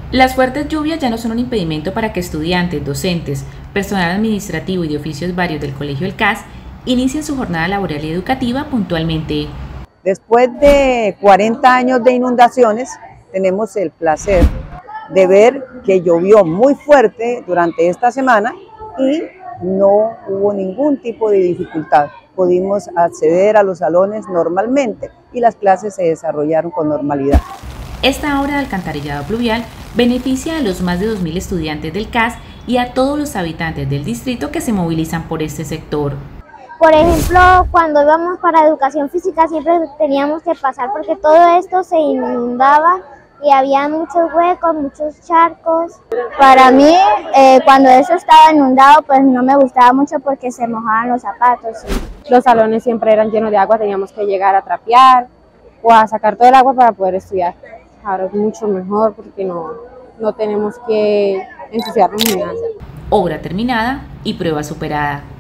Las fuertes lluvias ya no son un impedimento para que estudiantes, docentes, personal administrativo y de oficios varios del Colegio El CAS inicien su jornada laboral y educativa puntualmente. Después de 40 años de inundaciones, tenemos el placer de ver que llovió muy fuerte durante esta semana y no hubo ningún tipo de dificultad. Pudimos acceder a los salones normalmente y las clases se desarrollaron con normalidad. Esta obra de alcantarillado pluvial beneficia a los más de 2.000 estudiantes del CAS y a todos los habitantes del distrito que se movilizan por este sector. Por ejemplo, cuando íbamos para educación física siempre teníamos que pasar porque todo esto se inundaba y había muchos huecos, muchos charcos. Para mí, cuando eso estaba inundado, pues no me gustaba mucho porque se mojaban los zapatos. Los salones siempre eran llenos de agua, teníamos que llegar a trapear o a sacar todo el agua para poder estudiar. Ahora es mucho mejor porque no tenemos que ensuciarnos ni nada. Obra terminada y prueba superada.